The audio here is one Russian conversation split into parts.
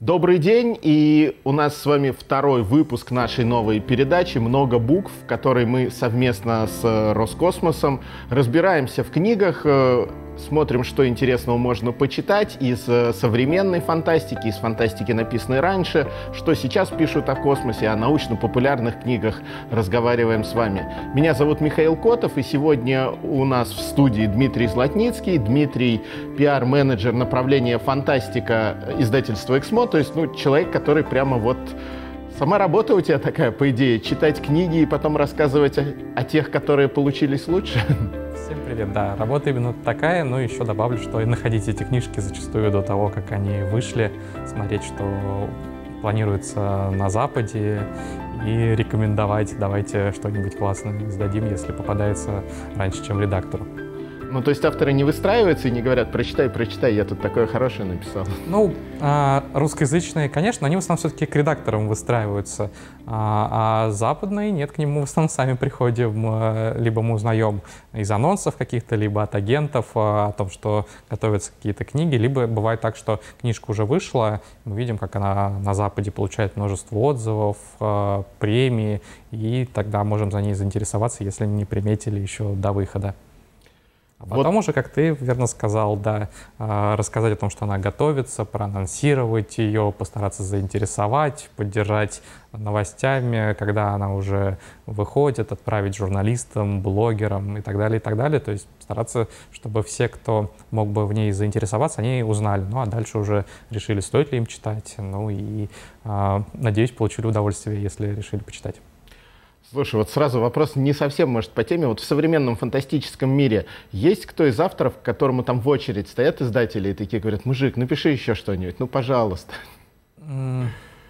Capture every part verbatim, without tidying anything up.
Добрый день, и у нас с вами второй выпуск нашей новой передачи «Много букв», в которой мы совместно с Роскосмосом разбираемся в книгах, смотрим, что интересного можно почитать из современной фантастики, из фантастики, написанной раньше, что сейчас пишут о космосе, о научно-популярных книгах разговариваем с вами. Меня зовут Михаил Котов, и сегодня у нас в студии Дмитрий Златницкий. Дмитрий – пиар-менеджер направления фантастика издательства «Эксмо», то есть ну, человек, который прямо вот… Сама работа у тебя такая, по идее, читать книги и потом рассказывать о, о тех, которые получились лучше? Всем привет, да, работа именно такая, но еще добавлю, что и находить эти книжки зачастую до того, как они вышли, смотреть, что планируется на Западе, и рекомендовать, давайте что-нибудь классное издадим, если попадается раньше, чем редактору. Ну, то есть авторы не выстраиваются и не говорят: прочитай, прочитай, я тут такое хорошее написал. Ну, а, русскоязычные, конечно, они в основном все-таки к редакторам выстраиваются, а, а западные нет, к ним мы в основном сами приходим, либо мы узнаем из анонсов каких-то, либо от агентов о том, что готовятся какие-то книги, либо бывает так, что книжка уже вышла, мы видим, как она на Западе получает множество отзывов, премии, и тогда можем за ней заинтересоваться, если не приметили еще до выхода. А потом вот уже, как ты верно сказал, да, рассказать о том, что она готовится, проанонсировать ее, постараться заинтересовать, поддержать новостями, когда она уже выходит, отправить журналистам, блогерам и так далее, и так далее. То есть стараться, чтобы все, кто мог бы в ней заинтересоваться, они узнали. Ну а дальше уже решили, стоит ли им читать. Ну и, надеюсь, получили удовольствие, если решили почитать. Слушай, вот сразу вопрос не совсем, может, по теме. Вот в современном фантастическом мире есть кто из авторов, к которому там в очередь стоят издатели и такие говорят: мужик, напиши еще что-нибудь, ну, пожалуйста. Mm.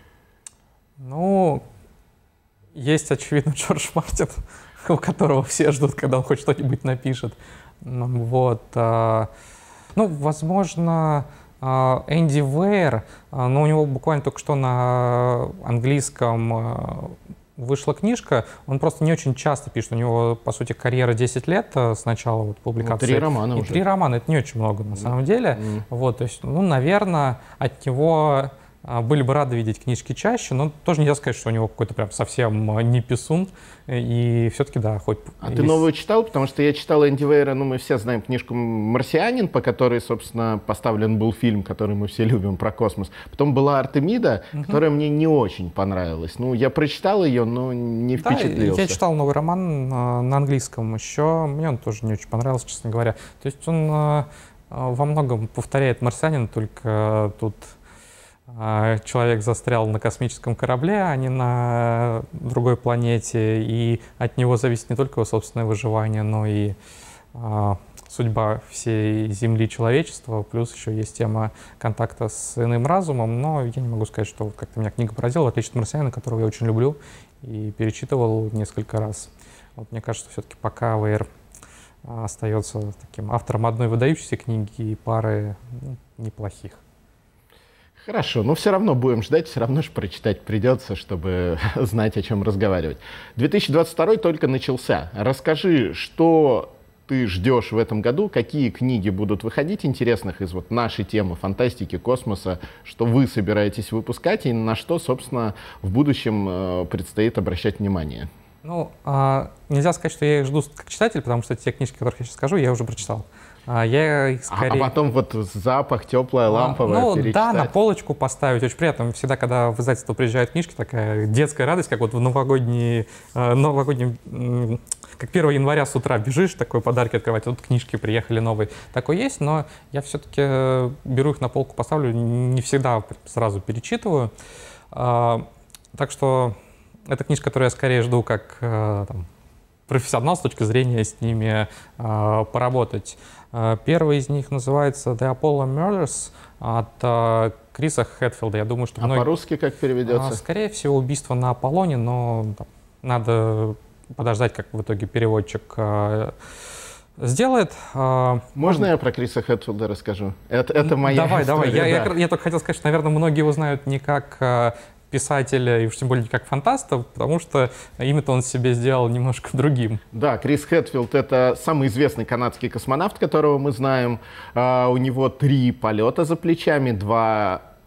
Ну, есть, очевидно, Джордж Мартин, у которого все ждут, когда он хоть что-нибудь напишет. Вот. Ну, возможно, Энди Уэйр, но у него буквально только что на английском вышла книжка, он просто не очень часто пишет, у него, по сути, карьера десять лет с начала вот, публикации. Ну, три романа и уже. Три романа, это не очень много на самом деле. Mm. Вот, то есть, ну, наверное, от него были бы рады видеть книжки чаще, но тоже нельзя сказать, что у него какой-то прям совсем не писун, и все-таки, да, хоть… А есть... ты новую читал? Потому что я читал Энди Уэйра, ну, мы все знаем книжку «Марсианин», по которой, собственно, поставлен был фильм, который мы все любим, про космос. Потом была «Артемида», uh-huh. которая мне не очень понравилась. Ну, я прочитал ее, но не да, впечатлился. Я читал новый роман на английском еще, мне он тоже не очень понравился, честно говоря. То есть он во многом повторяет «Марсианин», только тут… человек застрял на космическом корабле, а не на другой планете, и от него зависит не только его собственное выживание, но и а, судьба всей Земли, человечества, плюс еще есть тема контакта с иным разумом, но я не могу сказать, что как-то меня книга поразила, в отличие от «Марсианина», которого я очень люблю и перечитывал несколько раз. Вот, мне кажется, все-таки пока Уэйр остается таким автором одной выдающейся книги и пары ну, неплохих. Хорошо, но все равно будем ждать, все равно же прочитать придется, чтобы знать, о чем разговаривать. две тысячи двадцать второй только начался. Расскажи, что ты ждешь в этом году, какие книги будут выходить интересных из вот нашей темы фантастики, космоса, что вы собираетесь выпускать и на что, собственно, в будущем предстоит обращать внимание. Ну, а, нельзя сказать, что я их жду как читатель, потому что те книжки, о которых я сейчас скажу, я уже прочитал. А, я их скорее... а, а потом вот запах, теплая, ламповая, а, ну, перечитать. да, на полочку поставить. Очень приятно. Всегда, когда в издательство приезжают книжки, такая детская радость, как вот в новогодние, новогодние, как первого января с утра бежишь, такой подарки открывать, тут книжки приехали новые. Такое есть, но я все-таки беру их на полку, поставлю, не всегда сразу перечитываю. А, так что это книжка, которую я скорее жду как там, профессионал с точки зрения с ними а, поработать. Первый из них называется «The Apollo Murders» от а, Криса Хэтфилда. Я думаю, что а многие... по-русски как переведется? А, скорее всего, «Убийство на Аполлоне», но там, надо подождать, как в итоге переводчик а, сделает. А, Можно он... я про Криса Хэтфилда расскажу? Это, это моя Давай, история, давай. Я, да. я, я только хотел сказать, что, наверное, многие его знают не как а, писателя, и уж тем более не как фантаста, потому что имя-то он себе сделал немножко другим. Да, Крис Хэтфилд — это самый известный канадский космонавт, которого мы знаем. Uh, у него три полета за плечами, два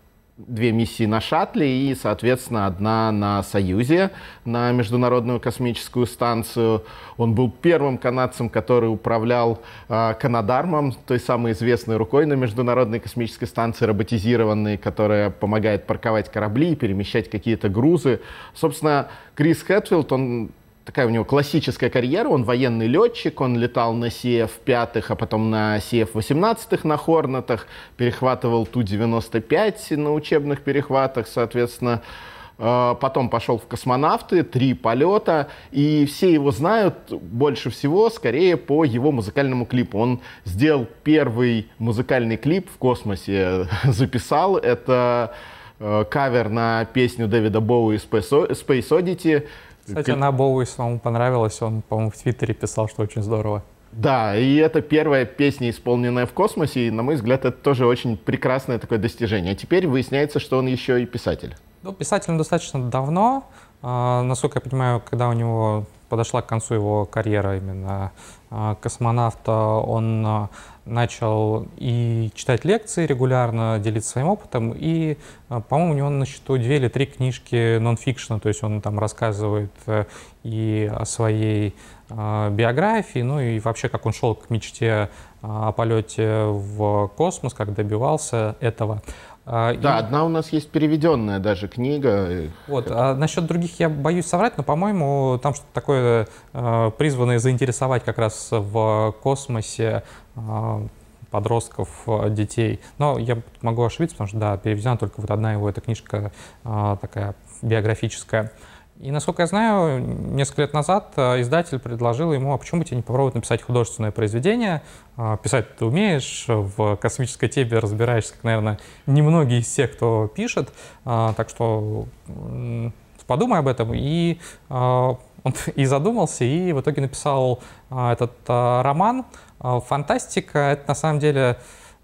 две миссии на шаттле и, соответственно, одна на Союзе, на Международную космическую станцию. Он был первым канадцем, который управлял э, Канадармом, той самой известной рукой на Международной космической станции, роботизированной, которая помогает парковать корабли, перемещать какие-то грузы. Собственно, Крис Хэтфилд, он... Такая у него классическая карьера, он военный летчик, он летал на си эф пять, а потом на си эф восемнадцать на Хорнетах, перехватывал Ту девяносто пять на учебных перехватах, соответственно. Потом пошел в космонавты, три полета, и все его знают больше всего, скорее, по его музыкальному клипу. Он сделал первый музыкальный клип в космосе, записал, это кавер на песню Дэвида Боуи «Space Oddity». Кстати, она Боуи самому понравилась, он, по-моему, в Твиттере писал, что очень здорово. Да, и это первая песня, исполненная в космосе, и, на мой взгляд, это тоже очень прекрасное такое достижение. А теперь выясняется, что он еще и писатель. Ну, писатель он достаточно давно. А, насколько я понимаю, когда у него подошла к концу его карьера именно а, космонавта, он а, начал и читать лекции регулярно, делиться своим опытом, и, по-моему, у него на счету две или три книжки нон-фикшена, то есть он там рассказывает и о своей э, биографии, ну и вообще, как он шел к мечте э, о полете в космос, как добивался этого. Да, и... одна у нас есть переведенная даже книга. Вот, а насчет других я боюсь соврать, но, по-моему, там что-то такое э, призванное заинтересовать как раз в космосе э, подростков, детей. Но я могу ошибиться, потому что, да, переведена только вот одна его, эта книжка э, такая биографическая. И, насколько я знаю, несколько лет назад издатель предложил ему, а почему бы тебе не попробовать написать художественное произведение? Писать ты умеешь, в космической теме разбираешься, как, наверное, немногие из тех, кто пишет. Так что подумай об этом. И он и задумался, и в итоге написал этот роман. Фантастика — это на самом деле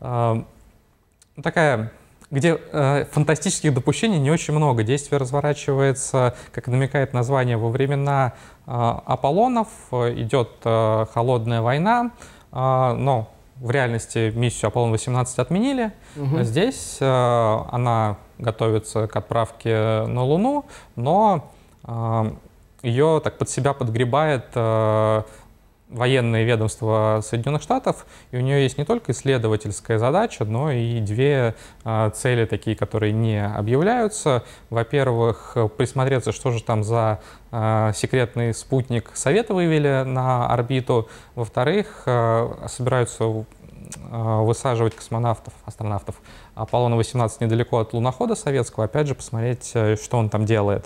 такая... где э, фантастических допущений не очень много. Действие разворачивается, как намекает название, во времена э, Аполлонов. Идет э, холодная война, э, но в реальности миссию Аполлон восемнадцать отменили. Угу. Здесь э, она готовится к отправке на Луну, но э, ее так под себя подгребает э, военное ведомство Соединенных Штатов, и у нее есть не только исследовательская задача, но и две э, цели такие, которые не объявляются. Во-первых, присмотреться, что же там за э, секретный спутник Советы вывели на орбиту. Во-вторых, э, собираются э, высаживать космонавтов, астронавтов Аполлона восемнадцать недалеко от лунохода советского, опять же, посмотреть, что он там делает.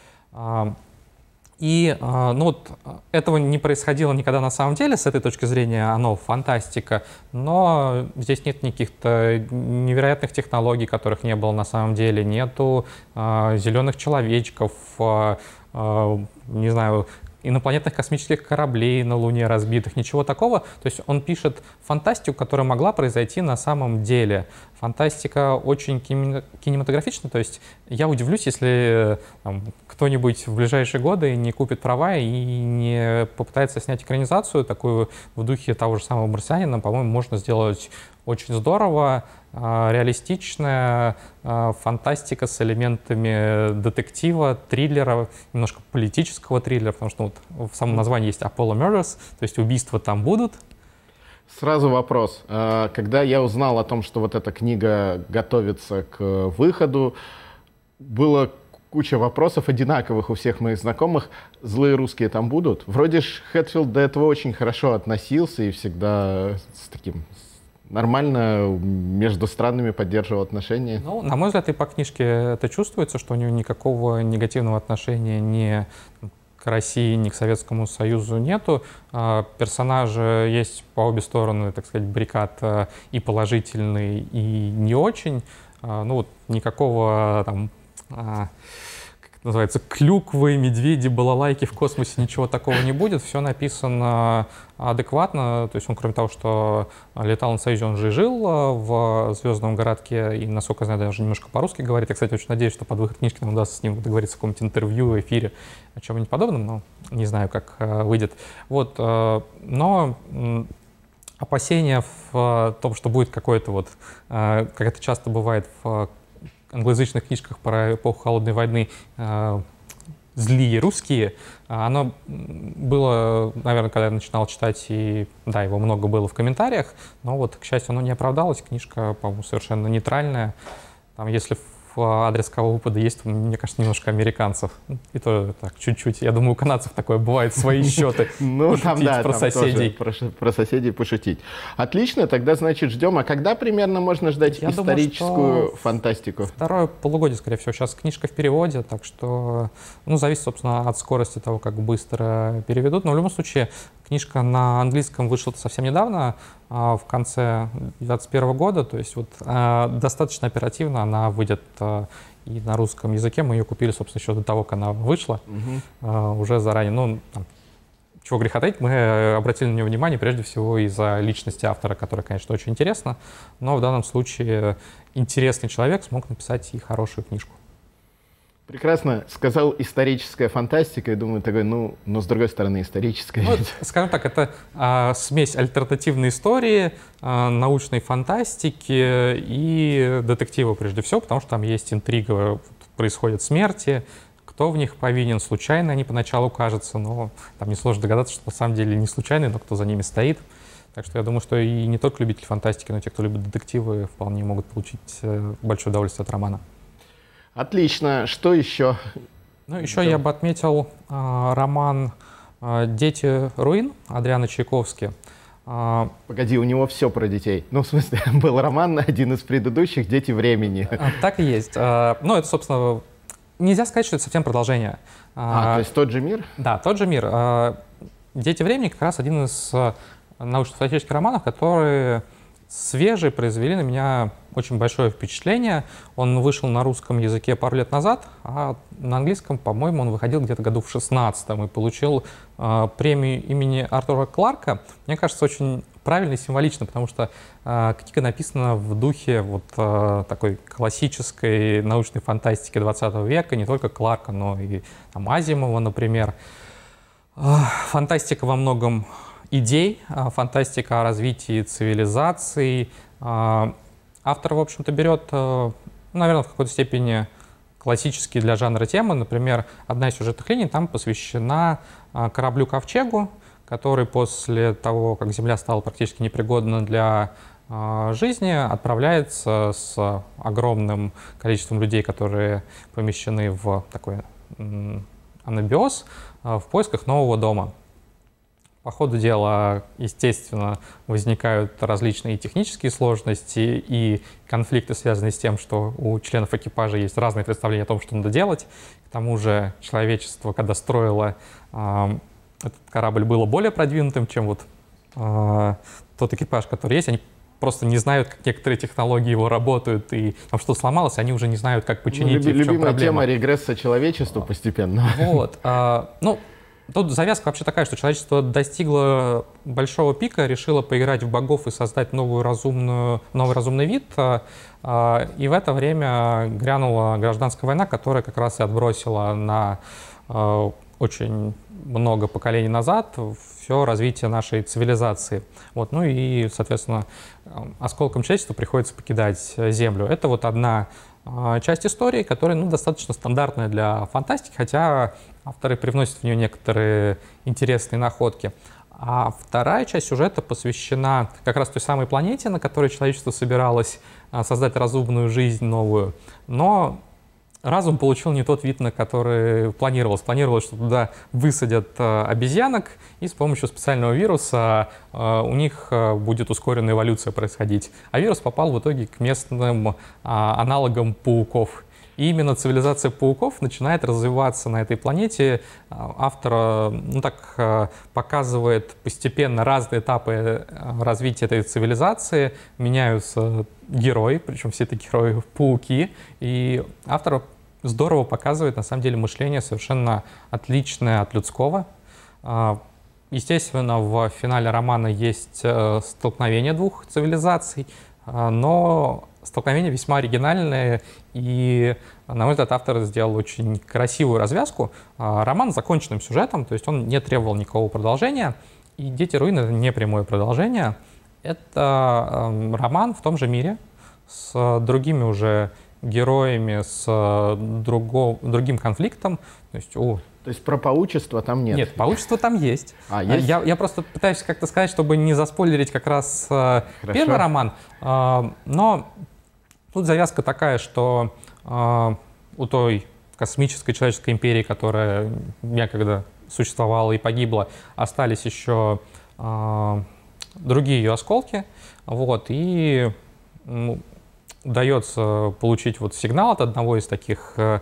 И ну, вот, этого не происходило никогда на самом деле, с этой точки зрения оно фантастика, но здесь нет никаких-то невероятных технологий, которых не было на самом деле, нету э, зеленых человечков, э, э, не знаю, инопланетных космических кораблей на Луне разбитых, ничего такого. То есть он пишет фантастику, которая могла произойти на самом деле. Фантастика очень кинематографична, то есть я удивлюсь, если там, кто-нибудь в ближайшие годы не купит права и не попытается снять экранизацию, такую в духе того же самого «Марсианина». По-моему, можно сделать очень здорово, реалистичная фантастика с элементами детектива, триллера, немножко политического триллера, потому что вот в самом названии есть Apollo Murders, то есть убийства там будут. Сразу вопрос. Когда я узнал о том, что вот эта книга готовится к выходу, было куча вопросов одинаковых у всех моих знакомых. Злые русские там будут? Вроде ж Хэтфилд до этого очень хорошо относился и всегда с таким... нормально между странами поддерживал отношения. Ну, на мой взгляд, и по книжке это чувствуется, что у него никакого негативного отношения ни к России, ни к Советскому Союзу нету. Персонажи есть по обе стороны, так сказать, баррикад, и положительный, и не очень. Ну, вот никакого там... называется, клюквы, медведи, балалайки в космосе, ничего такого не будет. Все написано адекватно. То есть он, кроме того, что летал на Союзе, он же и жил в Звездном городке. И, насколько я знаю, даже немножко по-русски говорит. Я, кстати, очень надеюсь, что под выход книжки нам удастся с ним договориться в каком-нибудь интервью, эфире, о чем-нибудь подобном. Но не знаю, как выйдет. Вот. Но опасения в том, что будет какое-то вот, как это часто бывает в англоязычных книжках про эпоху Холодной войны «Злые русские», оно было, наверное, когда я начинал читать, и да, его много было в комментариях, но вот, к счастью, оно не оправдалось. Книжка, по-моему, совершенно нейтральная. Там, если адрес кого выпада есть, мне кажется, немножко американцев. И то так, чуть-чуть. Я думаю, у канадцев такое бывает, свои счеты. Ну, там, да, про соседей. Про соседей пошутить. Отлично, тогда, значит, ждем. А когда примерно можно ждать историческую фантастику? Второе полугодие, скорее всего. Сейчас книжка в переводе, так что, ну, зависит, собственно, от скорости того, как быстро переведут. Но в любом случае, книжка на английском вышла совсем недавно, в конце две тысячи двадцать первого года, то есть вот достаточно оперативно она выйдет и на русском языке. Мы ее купили, собственно, еще до того, как она вышла, угу. уже заранее. Ну, там, чего греха таить, мы обратили на нее внимание прежде всего из-за личности автора, которая, конечно, очень интересна, но в данном случае интересный человек смог написать и хорошую книжку. Прекрасно сказал историческая фантастика, я думаю, такой, ну, но с другой стороны историческая. Ну, скажем так, это а, смесь альтернативной истории, а, научной фантастики и детектива прежде всего, потому что там есть интрига, происходят смерти, кто в них повинен, случайно они поначалу кажутся, но там несложно догадаться, что на самом деле не случайно, но кто за ними стоит. Так что я думаю, что и не только любители фантастики, но и те, кто любит детективы, вполне могут получить большое удовольствие от романа. Отлично. Что еще? Ну, еще да. я бы отметил э, роман э, «Дети руин» Адриана Чайковски. Э, Погоди, у него все про детей. Ну, в смысле, был роман, один из предыдущих «Дети времени». Э, так и есть. Э, ну, это, собственно, нельзя сказать, что это совсем продолжение. Э, а, то есть тот же мир? Да, тот же мир. Э, «Дети времени» как раз один из научно-фантастических романов, которые свежие, произвели на меня очень большое впечатление. Он вышел на русском языке пару лет назад, а на английском, по-моему, он выходил где-то году в шестнадцатом и получил э, премию имени Артура Кларка. Мне кажется, очень правильно и символично, потому что э, книга написана в духе вот э, такой классической научной фантастики двадцатого века, не только Кларка, но и там, Азимова, например. Э, фантастика во многом идей, фантастика о развитии цивилизации. Автор, в общем-то, берет, наверное, в какой-то степени классические для жанра темы. Например, одна из сюжетных линий там посвящена кораблю-ковчегу, который после того, как Земля стала практически непригодна для жизни, отправляется с огромным количеством людей, которые помещены в такой анабиоз, в поисках нового дома. По ходу дела, естественно, возникают различные технические сложности и конфликты, связанные с тем, что у членов экипажа есть разные представления о том, что надо делать. К тому же человечество, когда строило э, этот корабль, было более продвинутым, чем вот э, тот экипаж, который есть. Они просто не знают, как некоторые технологии его работают, и там что сломалось, они уже не знают, как починить. Ну, люби, любимая тема регресса человечества постепенно. Вот. Э, ну, Тут завязка вообще такая, что человечество достигло большого пика, решило поиграть в богов и создать новую разумную, новый разумный вид. И в это время грянула гражданская война, которая как раз и отбросила на очень много поколений назад все развитие нашей цивилизации. Вот. Ну и, соответственно, осколком человечества приходится покидать Землю. Это вот одна часть истории, которая ну, достаточно стандартная для фантастики, хотя авторы привносят в нее некоторые интересные находки. А вторая часть сюжета посвящена как раз той самой планете, на которой человечество собиралось создать разумную жизнь новую, но разум получил не тот вид, на который планировалось. Планировалось, что туда высадят э, обезьянок, и с помощью специального вируса э, у них э, будет ускоренная эволюция происходить. А вирус попал в итоге к местным э, аналогам пауков. И именно цивилизация пауков начинает развиваться на этой планете. Автор ну, так, э, показывает постепенно разные этапы развития этой цивилизации. Меняются герои, причем все эти герои пауки. И автор здорово показывает, на самом деле, мышление совершенно отличное от людского. Естественно, в финале романа есть столкновение двух цивилизаций, но столкновение весьма оригинальное, и, на мой взгляд, автор сделал очень красивую развязку. Роман с законченным сюжетом, то есть он не требовал никакого продолжения, и «Дети руин» — это не прямое продолжение. Это роман в том же мире, с другими уже героями с э, друго, другим конфликтом. То есть, о, То есть про паучество там нет? Нет, паучество там есть. А, есть? Я, я просто пытаюсь как-то сказать, чтобы не заспойлерить как раз э, первый роман. Э, но тут завязка такая, что э, у той космической человеческой империи, которая некогда существовала и погибла, остались еще э, другие ее осколки. Вот, и ну, удается получить вот сигнал от одного из таких э,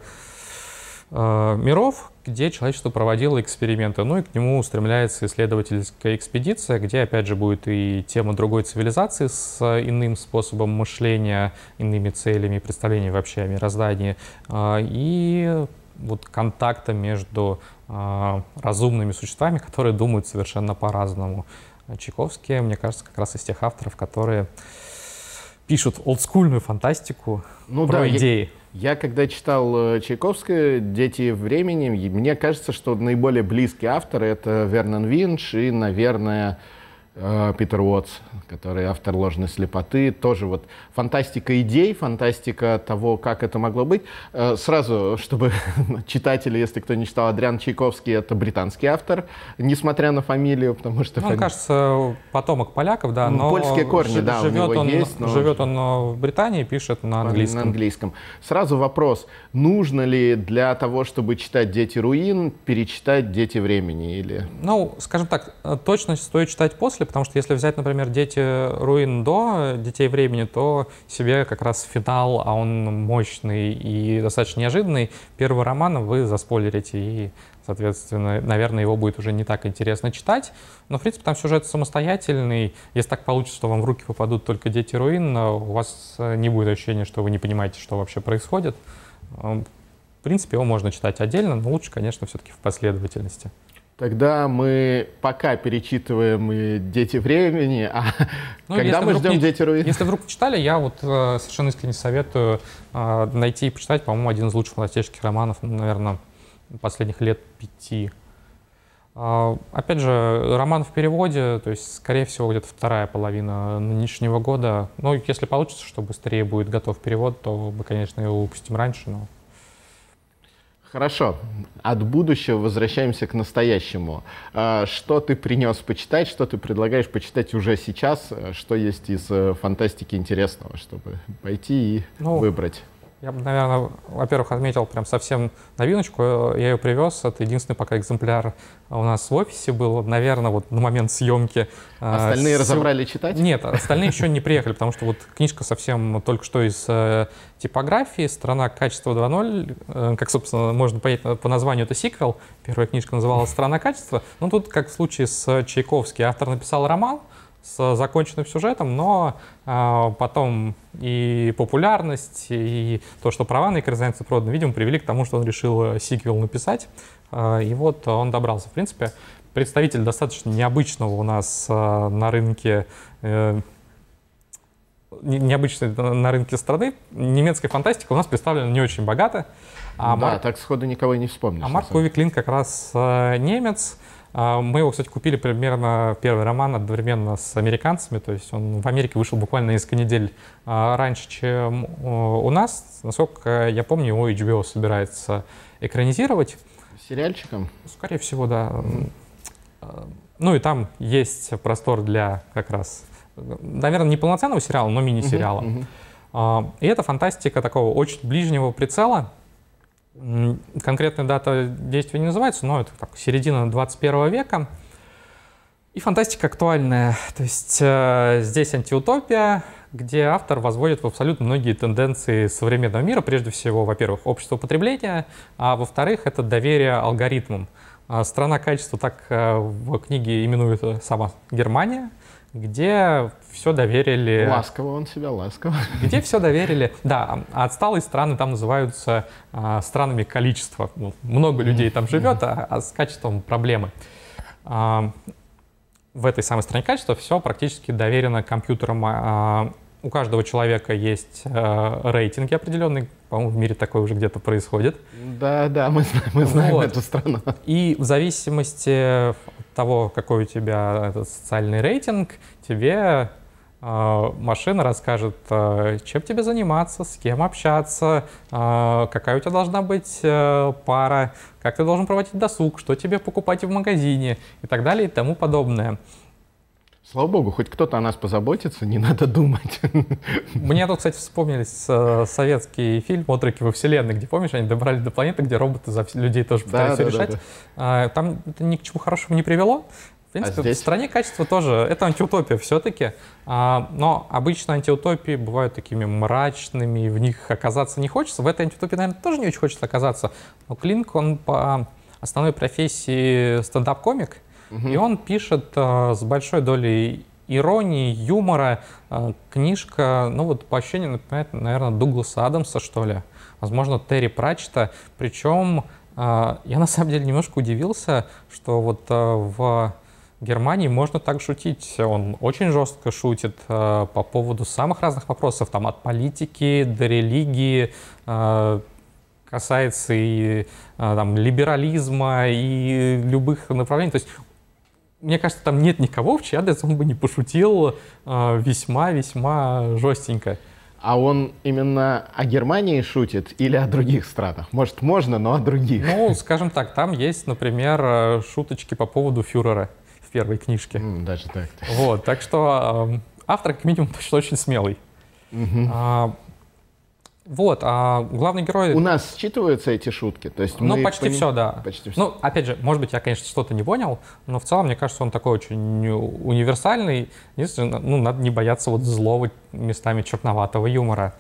э, миров, где человечество проводило эксперименты. Ну и к нему устремляется исследовательская экспедиция, где опять же будет и тема другой цивилизации с иным способом мышления, иными целями, представлениями вообще о мироздании, э, и вот контакта между э, разумными существами, которые думают совершенно по-разному. Чайковский, мне кажется, как раз из тех авторов, которые пишут олдскульную фантастику ну, про да, идеи. Я, я когда читал Чайковского «Дети времени», мне кажется, что наиболее близкие авторы — это Вернон Винч и, наверное, Питер Уотс, который автор «Ложной слепоты». Тоже вот фантастика идей, фантастика того, как это могло быть. Сразу, чтобы читатели, если кто не читал, Адриан Чайковский — это британский автор, несмотря на фамилию, потому что... Ну, фами... он, кажется, потомок поляков, да, но... Польские корни, ж- да, живет у него он, есть. Но... Живет он в Британии, пишет на английском. На английском. Сразу вопрос. Нужно ли для того, чтобы читать «Дети руин», перечитать «Дети времени» или... Ну, скажем так, точно стоит читать после, потому что если взять, например, «Дети руин» до «Детей времени», то себе как раз финал, а он мощный и достаточно неожиданный, первого романа вы заспойлерите, и, соответственно, наверное, его будет уже не так интересно читать. Но, в принципе, там сюжет самостоятельный. Если так получится, что вам в руки попадут только «Дети руин», у вас не будет ощущения, что вы не понимаете, что вообще происходит. В принципе, его можно читать отдельно, но лучше, конечно, все-таки в последовательности. Тогда мы пока перечитываем «Дети времени», а ну, когда мы ждем не, «Дети руин»? Если вдруг читали, я вот э, совершенно искренне советую э, найти и почитать, по-моему, один из лучших фантастических романов, ну, наверное, последних лет пяти. Э, опять же, роман в переводе, то есть, скорее всего, где-то вторая половина нынешнего года. Ну, если получится, что быстрее будет готов перевод, то мы, конечно, его выпустим раньше, но... Хорошо. От будущего возвращаемся к настоящему. Что ты принес почитать, что ты предлагаешь почитать уже сейчас, что есть из фантастики интересного, чтобы пойти и ну, выбрать? Я бы, наверное, во-первых, отметил прям совсем новиночку. Я ее привез. Это единственный пока экземпляр у нас в офисе был. Наверное, вот на момент съемки. Остальные с... разобрали читать? Нет, остальные еще не приехали, потому что вот книжка совсем только что из э, типографии. «Страна качества два ноль». Э, как, собственно, можно понять по названию, это сиквел. Первая книжка называлась «Страна качества». Ну, тут, как в случае с Чайковским, автор написал роман с законченным сюжетом, но э, потом и популярность, и то, что права на экранизацию проданы, видимо, привели к тому, что он решил сиквел написать. Э, и вот он добрался. В принципе, представитель достаточно необычного у нас э, на рынке, э, необычной на рынке страны. Немецкая фантастика у нас представлена не очень богато. А да, Марк... так сходу никого не вспомнишь. А Марк Уви Клин как раз э, немец. Мы его, кстати, купили примерно первый роман одновременно с американцами, то есть он в Америке вышел буквально несколько недель раньше, чем у нас. Насколько я помню, его эйч би о собирается экранизировать. Сериальчиком? Скорее всего, да. Mm-hmm. Ну и там есть простор для как раз, наверное, не полноценного сериала, но мини-сериала. Mm-hmm. Mm-hmm. И это фантастика такого очень ближнего прицела. Конкретная дата действия не называется, но это так, середина двадцать первого века. И фантастика актуальная. То есть э, здесь антиутопия, где автор возводит в абсолютно многие тенденции современного мира. Прежде всего, во-первых, общество потребления, а во-вторых, это доверие алгоритмам. А страна качества так э, в книге именует сама Германия, где все доверили... Ласково он себя, ласково. Где все доверили... Да, а отсталые страны там называются а, странами количества. Ну, много людей там живет, а, а с качеством проблемы. А, в этой самой стране качества все практически доверено компьютерам. А, у каждого человека есть а, рейтинги определенные. По-моему, в мире такое уже где-то происходит. Да, да, мы знаем, мы знаем вот. эту страну. И в зависимости от того, какой у тебя этот социальный рейтинг, тебе Машина расскажет, чем тебе заниматься, с кем общаться, какая у тебя должна быть пара, как ты должен проводить досуг, что тебе покупать в магазине и так далее и тому подобное. Слава богу, хоть кто-то о нас позаботится, не надо думать. Мне тут, кстати, вспомнились советский фильм «Отроки во вселенной», где, помнишь, они добрались до планеты, где роботы за людей тоже пытались да, все да, решать. Да, да. Там это ни к чему хорошему не привело. В принципе, а здесь... в стране качества тоже, это антиутопия все-таки, а, но обычно антиутопии бывают такими мрачными, в них оказаться не хочется. В этой антиутопии, наверное, тоже не очень хочется оказаться. Но Клинк, он по основной профессии стендап-комик, угу. и он пишет а, с большой долей иронии, юмора. А, книжка, ну вот по ощущениям напоминает, наверное, Дугласа Адамса, что ли, возможно, Терри Пратчетта. Причем а, я на самом деле немножко удивился, что вот а, в Германии можно так шутить. Он очень жестко шутит э, по поводу самых разных вопросов, там, от политики до религии, э, касается и э, там, либерализма, и любых направлений. То есть, мне кажется, там нет никого, в чей адрес он бы не пошутил весьма-весьма э, жестенько. А он именно о Германии шутит или о других странах? Может, можно, но о других? Ну, скажем так, там есть, например, шуточки по поводу фюрера в первой книжке. Mm, даже так. Вот, так что э, автор, как минимум, точно очень смелый. Mm-hmm. А, вот, а главный герой... У нас считываются эти шутки? То есть ну, мы почти поним... все, да. Почти все. Ну, опять же, может быть, я, конечно, что-то не понял, но в целом, мне кажется, он такой очень универсальный. Единственное, ну, надо не бояться вот злого, местами черноватого юмора.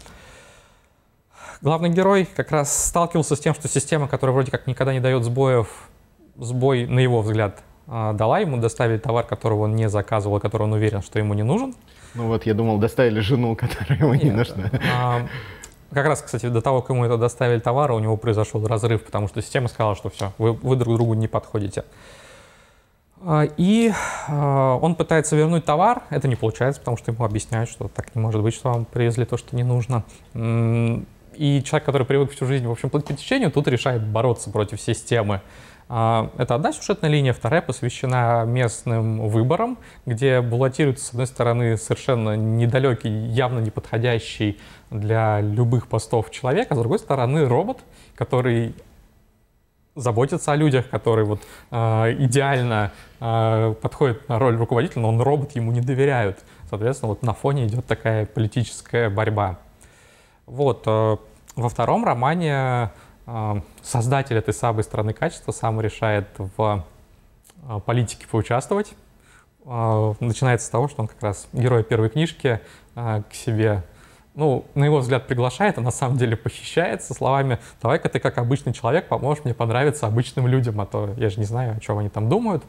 Главный герой как раз сталкивался с тем, что система, которая вроде как никогда не дает сбоев, сбой, на его взгляд, дала ему, доставили товар, которого он не заказывал, который он уверен, что ему не нужен. Ну вот, я думал, доставили жену, которая ему Нет, не нужна. А, как раз, кстати, до того, как ему это доставили товар, у него произошел разрыв, потому что система сказала, что все, вы, вы друг другу не подходите. А, и а, он пытается вернуть товар, это не получается, потому что ему объясняют, что так не может быть, что вам привезли то, что не нужно. И человек, который привык всю жизнь, в общем, плыть по течению, тут решает бороться против системы. Это одна сюжетная линия, вторая посвящена местным выборам, где баллотируется, с одной стороны, совершенно недалекий, явно не подходящий для любых постов человек, а с другой стороны робот, который заботится о людях, который вот, э, идеально э, подходит на роль руководителя, но он робот, ему не доверяют. Соответственно, вот на фоне идет такая политическая борьба. Вот, э, во втором романе создатель этой самой страны качества сам решает в политике поучаствовать. Начинается с того, что он как раз герой первой книжки к себе, ну, на его взгляд, приглашает, а на самом деле похищает со словами: давай-ка ты как обычный человек поможешь мне понравиться обычным людям, а то я же не знаю, о чем они там думают.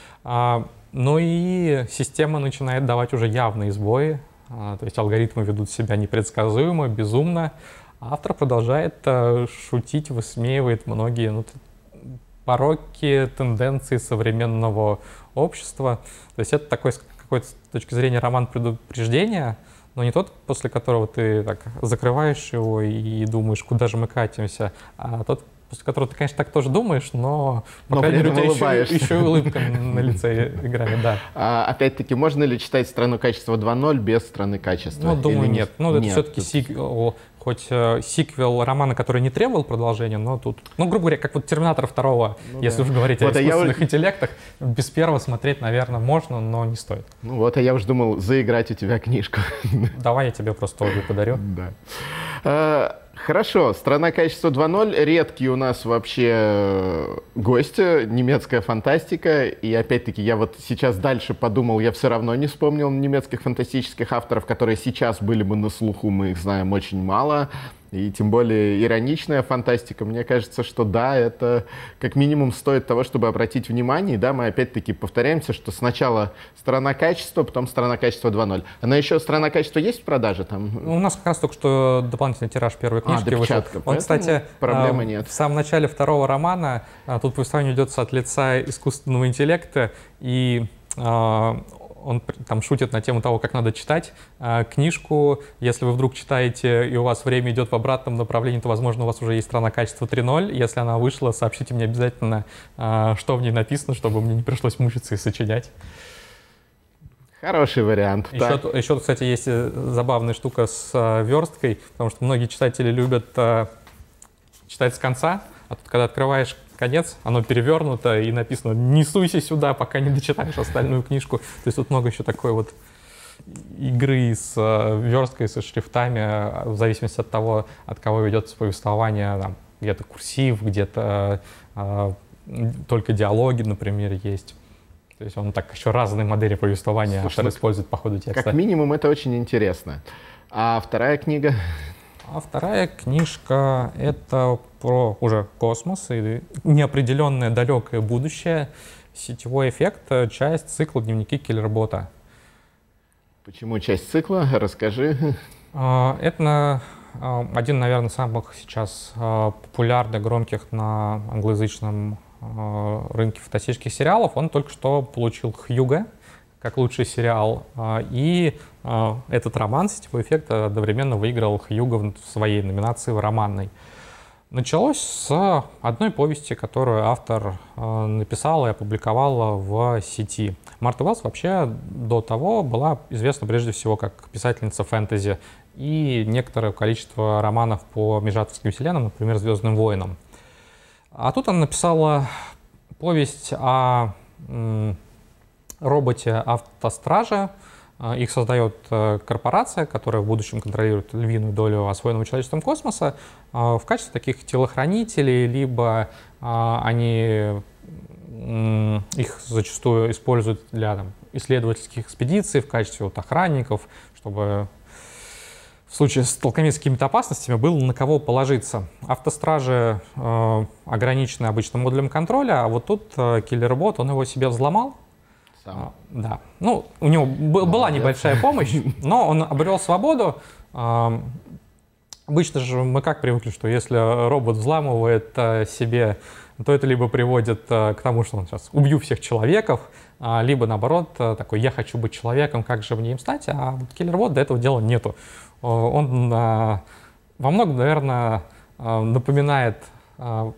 Ну и система начинает давать уже явные сбои, то есть алгоритмы ведут себя непредсказуемо, безумно. Автор продолжает э, шутить, высмеивает многие ну, пороки, тенденции современного общества. То есть это такой, с какой-то точки зрения, роман предупреждения, но не тот, после которого ты так закрываешь его и думаешь, куда же мы катимся, а тот, после которого ты, конечно, так тоже думаешь, но, по но крайней мере, у тебя еще, еще и улыбка на лице играет, да. А, опять-таки, можно ли читать «Страну качества два ноль» без «Страны качества»? Ну, думаю, нет. Ну, это нет, все-таки тут... сиквел, хоть э, сиквел романа, который не требовал продолжения, но тут, ну, грубо говоря, как вот «Терминатор два», ну, если да. уж говорить вот, о искусственных я... интеллектах, без первого смотреть, наверное, можно, но не стоит. Ну вот, а я уже думал заиграть у тебя книжку. Давай я тебе просто обе подарю. Да. А, хорошо, «Страна качества два ноль», редкий у нас вообще гость, немецкая фантастика, и опять-таки я вот сейчас дальше подумал, я все равно не вспомнил немецких фантастических авторов, которые сейчас были бы на слуху, мы их знаем очень мало. И тем более ироничная фантастика, мне кажется, что да, это как минимум стоит того, чтобы обратить внимание. И да, мы опять-таки повторяемся, что сначала «Страна качества», потом «Страна качества два ноль». Она еще «Страна качества» есть в продаже там? У нас как раз только что дополнительный тираж первой книжки а, вышел. Он, кстати, проблемы нет. В самом начале второго романа тут повествование ведется от лица искусственного интеллекта, и он там шутит на тему того, как надо читать э, книжку. Если вы вдруг читаете, и у вас время идет в обратном направлении, то, возможно, у вас уже есть «Страна качества три ноль». Если она вышла, сообщите мне обязательно, э, что в ней написано, чтобы мне не пришлось мучиться и сочинять. Хороший вариант. Еще, еще, кстати, есть забавная штука с э, версткой, потому что многие читатели любят э, читать с конца, а тут, когда открываешь конец, оно перевернуто и написано «Не суйся сюда, пока не дочитаешь остальную книжку». То есть тут много еще такой вот игры с э, версткой, со шрифтами, в зависимости от того, от кого ведется повествование. Там, где-то курсив, где-то э, только диалоги, например, есть. То есть он так еще разные модели повествования Слушай, автор использует по ходу текста. Как минимум это очень интересно. А вторая книга? А вторая книжка — это про уже космос и неопределенное далекое будущее. Сетевой эффект, часть цикла «Дневники киллербота». Почему часть цикла? Расскажи. Это один, наверное, самых сейчас популярных, громких на англоязычном рынке фантастических сериалов. Он только что получил Хьюго как лучший сериал. И этот роман «Сетевой эффект» одновременно выиграл Хьюго в своей номинации в романной. Началось с одной повести, которую автор написала и опубликовала в сети. Марта Уэллс вообще до того была известна прежде всего как писательница фэнтези и некоторое количество романов по межавторским вселенным, например, «Звездным войнам». А тут она написала повесть о м, роботе-автостраже. Их создает корпорация, которая в будущем контролирует львиную долю освоенного человечеством космоса в качестве таких телохранителей, либо они их зачастую используют для там, исследовательских экспедиций в качестве вот, охранников, чтобы в случае столкновения с какими-то опасностями было на кого положиться. Автостражи э, ограничены обычно модулем контроля, а вот тут э, киллер-бот, он его себе взломал. А, да. Ну, у него б- была небольшая помощь, но он обрел свободу. А, обычно же мы как привыкли, что если робот взламывает а, себе, то это либо приводит а, к тому, что он сейчас убью всех человеков, а, либо наоборот а, такой «я хочу быть человеком, как же мне им стать?», а вот киллер-бот до этого дела нету. Он а, во многом, наверное, а, напоминает а,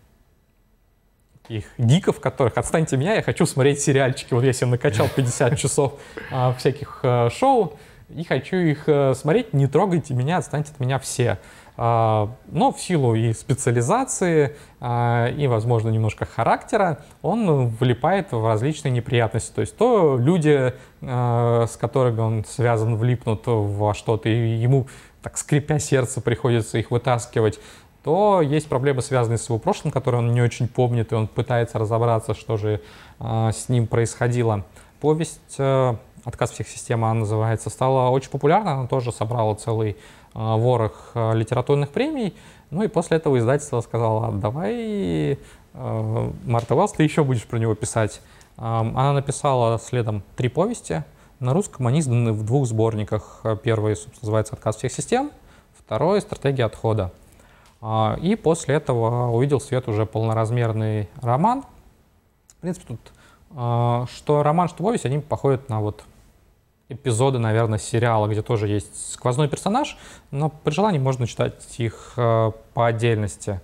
их гиков, которых «отстаньте меня, я хочу смотреть сериальчики». Вот я себе накачал пятьдесят часов а, всяких а, шоу и хочу их а, смотреть. Не трогайте меня, отстаньте от меня все. А, но в силу и специализации, а, и, возможно, немножко характера, он влипает в различные неприятности. То есть то люди, а, с которыми он связан, влипнут во что-то, и ему, так скрипя сердце, приходится их вытаскивать, то есть проблемы, связанные с его прошлым, которые он не очень помнит, и он пытается разобраться, что же э, с ним происходило. Повесть э, «Отказ всех систем», она называется, стала очень популярна, она тоже собрала целый э, ворох э, литературных премий, ну и после этого издательство сказало: давай, э, Марта Уэллс, ты еще будешь про него писать. Э, она написала следом три повести, на русском они изданы в двух сборниках. Первый, собственно, называется «Отказ всех систем», второй «Стратегия отхода». И после этого увидел свет уже полноразмерный роман. В принципе, тут что роман, что повесть, они походят на вот эпизоды, наверное, сериала, где тоже есть сквозной персонаж, но при желании можно читать их по отдельности.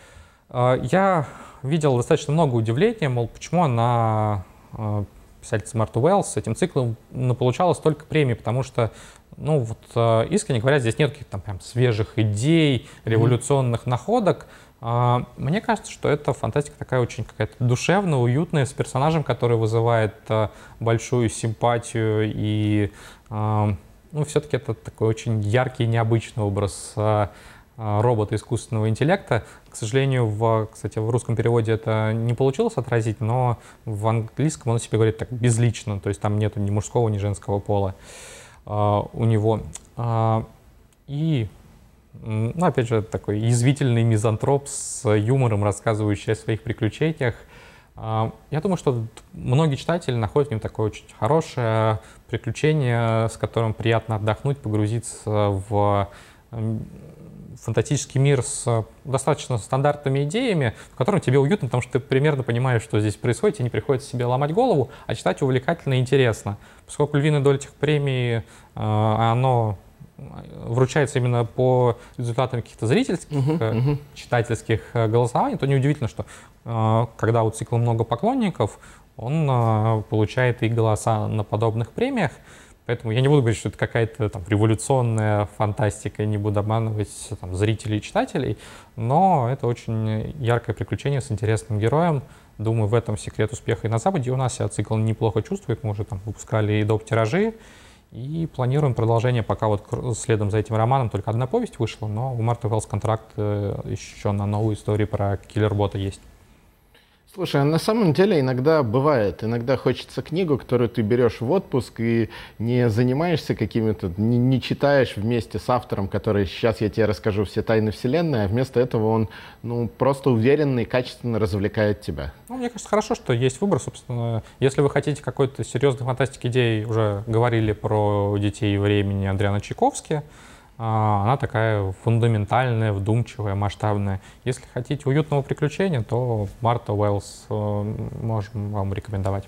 Я видел достаточно много удивления, мол, почему она, писательница Марта Уэллс, с этим циклом получала столько премий, потому что, ну вот, искренне говоря, здесь нет каких-то там прям свежих идей, революционных mm-hmm. находок. Мне кажется, что это фантастика такая очень какая-то душевная, уютная, с персонажем, который вызывает большую симпатию, и, ну, все-таки это такой очень яркий и необычный образ робота искусственного интеллекта. К сожалению, в, кстати, в русском переводе это не получилось отразить, но в английском он о себе говорит так безлично, то есть там нету ни мужского, ни женского пола uh, у него. Uh, и, ну, опять же, такой язвительный мизантроп с юмором, рассказывающий о своих приключениях. Uh, я думаю, что многие читатели находят в нем такое очень хорошее приключение, с которым приятно отдохнуть, погрузиться в фантастический мир с достаточно стандартными идеями, в котором тебе уютно, потому что ты примерно понимаешь, что здесь происходит, тебе не приходится себе ломать голову, а читать увлекательно и интересно. Поскольку львиная доля этих премий, оно вручается именно по результатам каких-то зрительских, uh-huh, uh-huh. читательских голосований, то неудивительно, что когда у цикла много поклонников, он э, получает и голоса на подобных премиях. Поэтому я не буду говорить, что это какая-то там революционная фантастика, и не буду обманывать там, зрителей и читателей, но это очень яркое приключение с интересным героем. Думаю, в этом секрет успеха и на Западе. У нас себя цикл неплохо чувствует, мы уже там выпускали и доп. Тиражи, и планируем продолжение, пока вот следом за этим романом только одна повесть вышла, но у Марты Уэллс контракт еще на новую историю про киллер-бота есть. Слушай, а на самом деле иногда бывает, иногда хочется книгу, которую ты берешь в отпуск и не занимаешься какими-то, не, не читаешь вместе с автором, который сейчас я тебе расскажу все тайны вселенной, а вместо этого он ну, просто уверенно и качественно развлекает тебя. Ну, мне кажется, хорошо, что есть выбор, собственно. Если вы хотите какой-то серьезной фантастики идей, уже говорили про «Детей времени» Адриана Чайковски, она такая фундаментальная, вдумчивая, масштабная. Если хотите уютного приключения, то Марта Уэллс можем вам рекомендовать.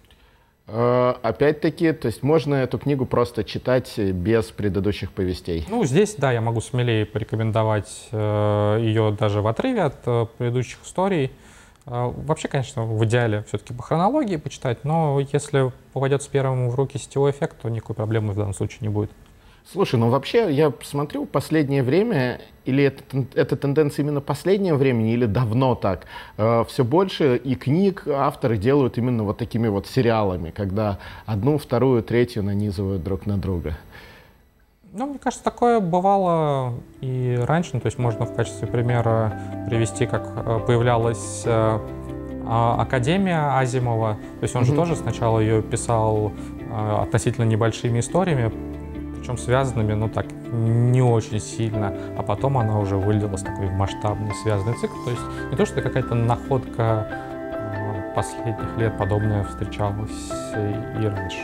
Опять-таки, то есть можно эту книгу просто читать без предыдущих повестей? Ну, здесь, да, я могу смелее порекомендовать ее даже в отрыве от предыдущих историй. Вообще, конечно, в идеале все-таки по хронологии почитать, но если попадет с первым в руки сетевой эффект, то никакой проблемы в данном случае не будет. Слушай, ну вообще я смотрю последнее время, или это, это тенденция именно последнего времени, или давно так, э, все больше и книг авторы делают именно вот такими вот сериалами, когда одну, вторую, третью нанизывают друг на друга. Ну, мне кажется, такое бывало и раньше, ну, то есть можно в качестве примера привести, как появлялась э, Академия Азимова, то есть он mm-hmm. же тоже сначала ее писал э, относительно небольшими историями, причем связанными, ну так, не очень сильно, а потом она уже вылилась в такой масштабный связанный цикл. То есть не то, что это какая-то находка э, последних лет, подобное встречалось и, и раньше.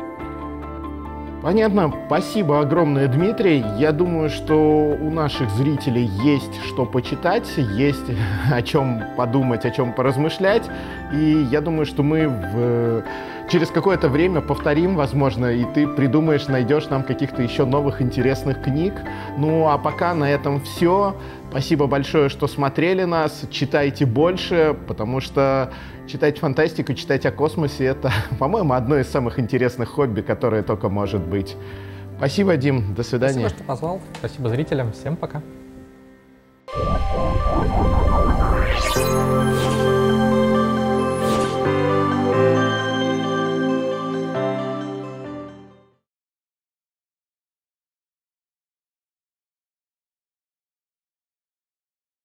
Понятно. Спасибо огромное, Дмитрий. Я думаю, что у наших зрителей есть что почитать, есть о чем подумать, о чем поразмышлять. И я думаю, что мы в... через какое-то время повторим, возможно, и ты придумаешь, найдешь нам каких-то еще новых интересных книг. Ну, а пока на этом все. Спасибо большое, что смотрели нас. Читайте больше, потому что читать фантастику, читать о космосе — это, по-моему, одно из самых интересных хобби, которое только может быть. Спасибо, Дим. До свидания. Спасибо, что позвал. Спасибо зрителям. Всем пока.